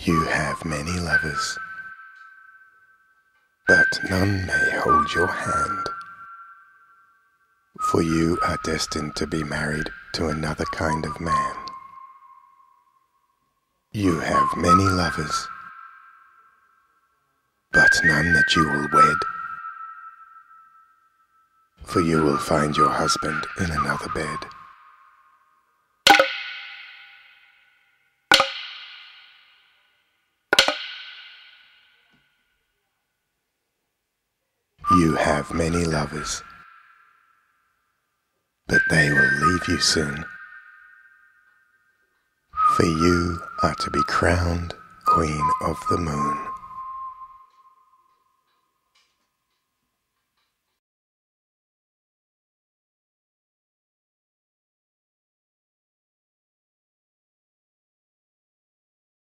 You have many lovers, but none may hold your hand, for you are destined to be married to another kind of man. You have many lovers, but none that you will wed, for you will find your husband in another bed. You have many lovers, but they will leave you soon, for you are to be crowned Queen of the Moon.